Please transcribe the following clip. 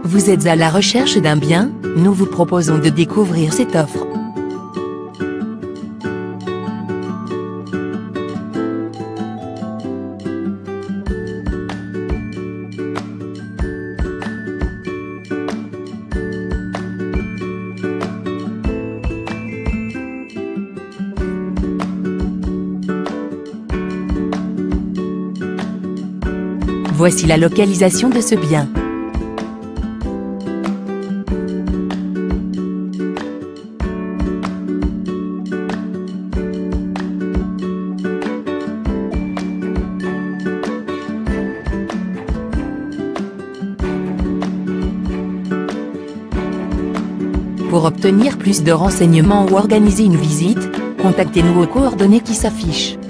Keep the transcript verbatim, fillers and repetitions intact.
Vous êtes à la recherche d'un bien? Nous vous proposons de découvrir cette offre. Voici la localisation de ce bien. Pour obtenir plus de renseignements ou organiser une visite, contactez-nous aux coordonnées qui s'affichent.